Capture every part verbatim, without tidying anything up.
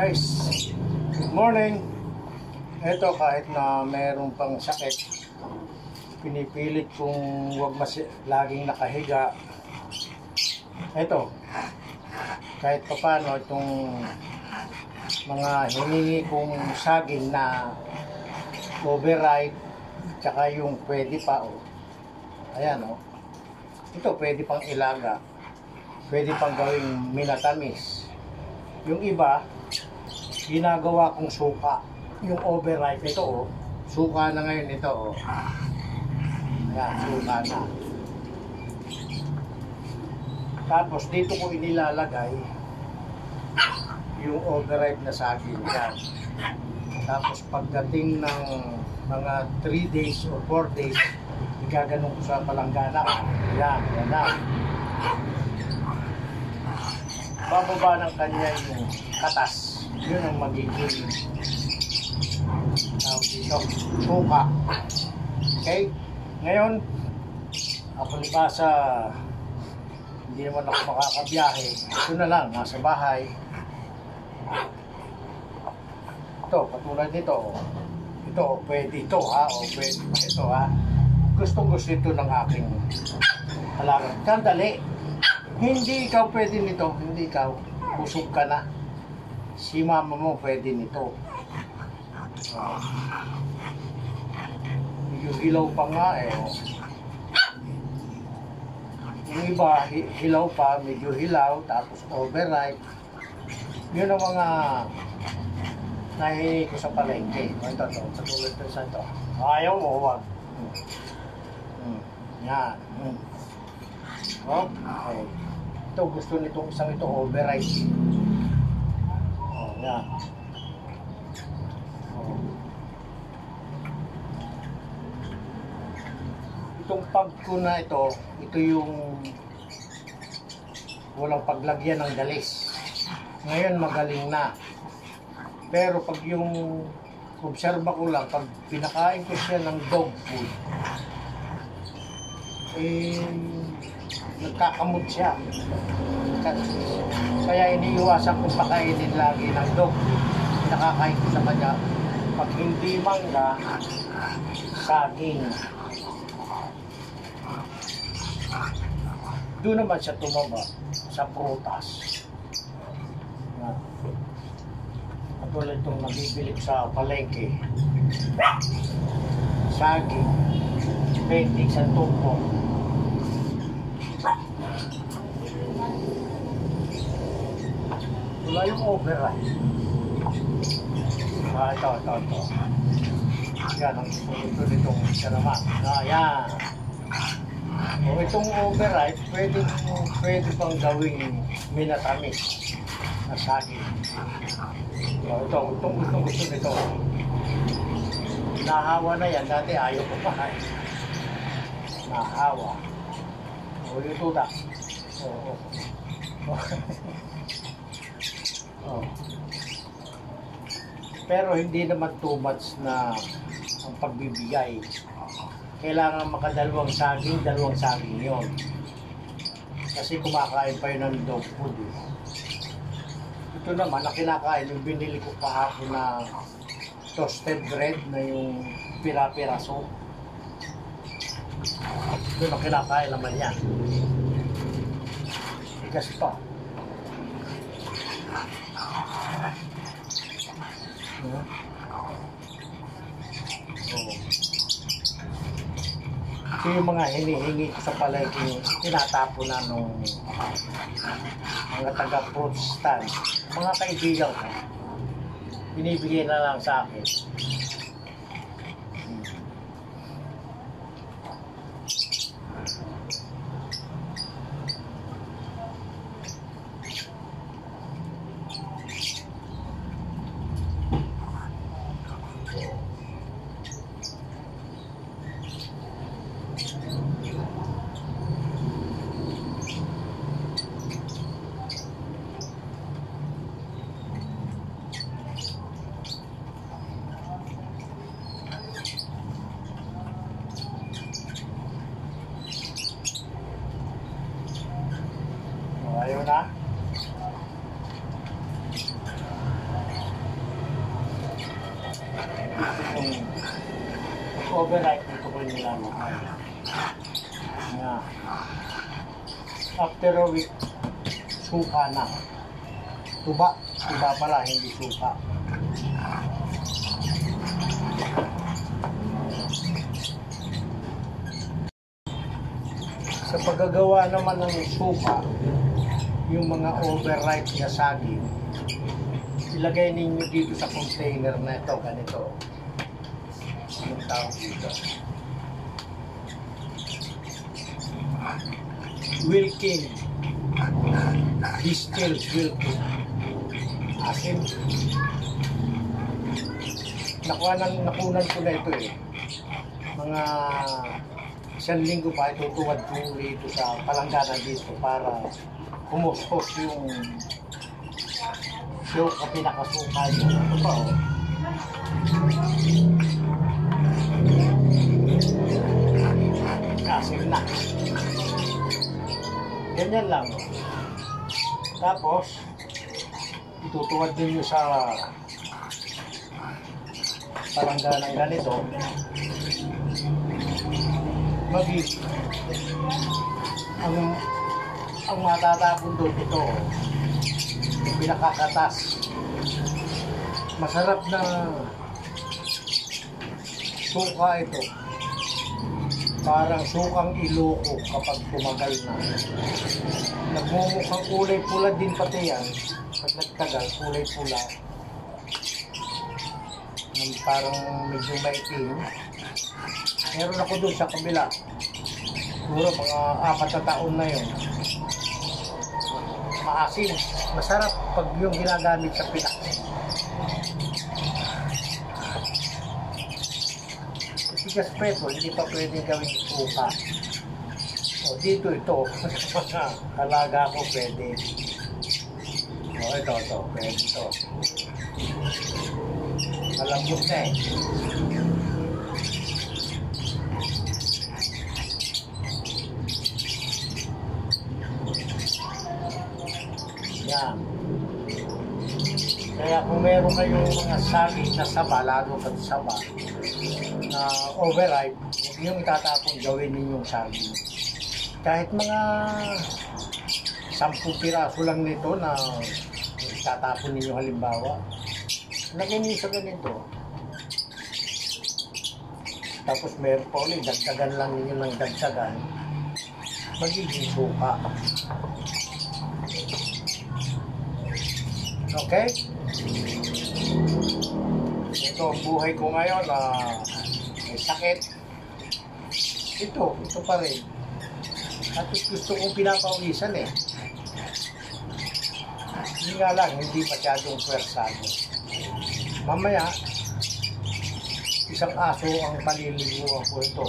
guys, good morning. Ito, kahit na mayroon pang sakit, pinipilit kong huwag mas laging nakahiga. Ito, kahit pa paano itong mga hiningi kong saging na override, tsaka yung pwede pa, oh. Ayan, oh. Ito pwede pang ilaga, pwede pang gawing minatamis. Yung iba, ginagawa kong suka. Yung overripe, ito oh, suka na ngayon ito oh. Ayan, suka na. Tapos dito ko inilalagay yung overripe na saging yan. Tapos pagdating ng mga three days or four days, igaganon ko sa palanggana. Yan, yan na. Bababa ng kanya yung katas. Yun ang magiging tawag dito, suka. Okay? Ngayon, ako libasa, hindi naman ako makakabiyahe. Ito na lang, nasa bahay. Ito, katulad nito. Ito, pwede ito ha. O pwede ito ha. Gustong gusto ito ng aking halaman. Sandali. Hindi ikaw pwede nito, hindi ikaw, busog ka na. Si mama mo pwede nito. Uh, medyo hilaw pa nga eh. Oh. Yung iba, hilaw pa, medyo hilaw, tapos overripe. Yun ang mga nahihingi ko sa palengke. Ito, ito, katulad ito sa ito. Ayaw mo, huwag. Hmm. Hmm. Yan. Hmm. Okay. Ito, gusto nitong isang ito, override. Oh, yan. Oh. Itong pag ko na ito, ito yung walang paglagyan ng galis. Ngayon magaling na. Pero pag yung obserba ko lang, pag pinakain ko siya ng dog food, eh, nagkakamot siya. Kaya iniiwasan kong pakainin lagi ng dog. Nakakain ko sa kanya. Pag hindi mangga, saging. Doon naman siya tumaba sa prutas. Katulad itong nabibili sa palengke. Saging, bendig sa tumpong. Wala yung override. Ah, ito, ito, ito. Yan, ang ito nitong isa naman. Ah, yan. O, itong override, pwede, pwede pang gawing minatamis na saging. O, ito, itong gusto gusto nito. Nahawa na yan. Dati ayaw ko pa. Nahawa. O, yung tuta. O, o. O. Oh. Pero hindi naman too much na ang pagbibigay. Kailangan makadalawang saging, dalawang saging yon. Kasi kumakain pa yun ng dog food. Eh. Ito naman, na kinakain, yung binili ko kahapon na toasted bread na yung pira-piraso. Ito na kinakain naman yan. Ikas pa. Oh. Ito yung mga hinihingi ko sa palengke, tinatapo na nung mga taga-fruit stand, mga kaibigan ko, binibigay na lang sa akin. Ayaw na. overripe dito ko nilalagay. Yan. After a week, suka na. Tuba. Tuba pala, hindi suka. Sa paggagawa naman ng suka, yung mga overripe na saging, ilagay ninyo dito sa container na ito, ganito. Anong tawag dito? Wilking. Distilled Wilking. Asin. Nakuha ng, nakunan ko na ito eh. Mga isang linggo pa ito tuwad ko dito sa palangganan dito para humuspos yung yung pinakasuka nyo. Ito pa oh. Asin na. Ganyan lang. Tapos, itutuwad din nyo sa palangganang ganito. Magiging ang ang matatapon doon ito yung pinakakatas. Masarap na suka ito. Parang sukang Iloko kapag tumagal na. Nagmumukhang kulay pula din pati yan. Pag nagtagal, kulay pula. Parang medyo maitim. Meron ako doon sa kabila. Siguro mga apat na taon na yun. Maasin. Masarap pag yung ginagamit sa pinak. Tigas pa ito, hindi pa pwedeng gawin suka. O dito ito, kalaga ko pwede. O ito, ito, pwede ito. Malambot na eh. Yan. Kaya kung meron kayong mga saging na saba, lalo pati saba, na overripe, huwag niyong itatapon, gawin ninyong saging. Kahit mga sampung piraso lang nito na itatapon ninyo halimbawa, lagay niyo sa ganito. Tapos meron pa ulit, dagdagan lang ninyo ng dagdagan, magiging suka. Okay? Ito ang buhay ko ngayon na uh, may sakit. Ito, ito pa rin. At gusto kong pinapawisan eh. Hindi nga lang, hindi masyadong pwersado. Mamaya, isang aso ang paliliguan ko ito.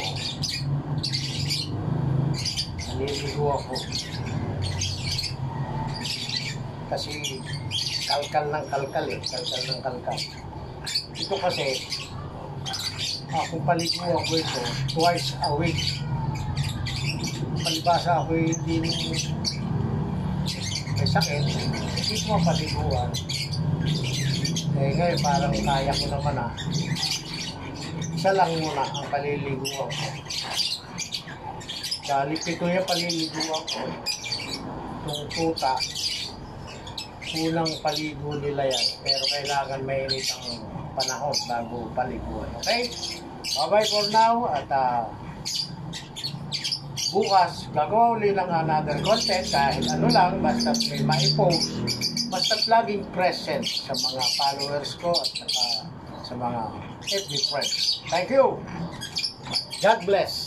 Paliliguan ko. Kasi kalkal ng kalkal eh. Kalkal ng kalkal. Ito kasi, akong paliguan ko ito twice a week. Palibasa ako hindi may sakit, hindi ko mapaliguan. Eh ngayon parang kaya ko naman ah. Isa lang muna ang paliliguan ko. Dahil ito yung paliliguan ko. Itong tuta, unang paligo nila yan. Pero kailangan mainit ang panahon bago paliguan. Okay? Bye-bye for now. At uh, bukas, gagawa ulit ng another content kahit ano lang, basta may ma-post. Basta laging present sa mga followers ko at saka sa mga F B friends. Thank you. God bless.